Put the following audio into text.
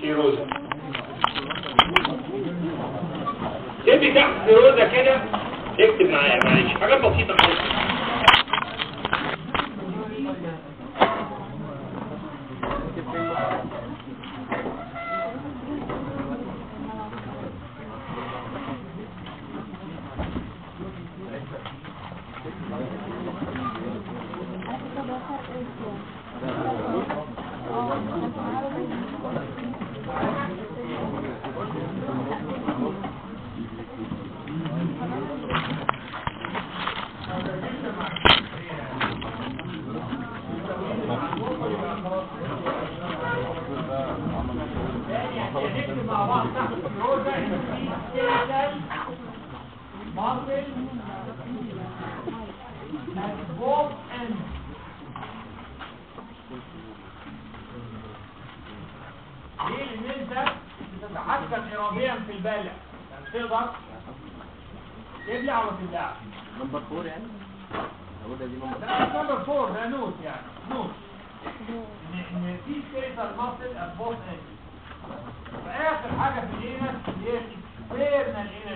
سيروزا. تبي تحت سيروزا كده اكتب معايا معلش حاجات بسيطه خالص. مع بعض تحت السيروزا ان في سكيلتال ماسل at both ends. ليه؟ لان انت بتتحكم اراديا في البالع، يعني تقدر تبلع وما تبلعش. نمبر 4 يعني؟ ده نمبر 4 ده نوت يعني نوت ان في سكيلتال ماسل at both ends. فآخر حاجة في الإينس هي الإكسترنال إينس.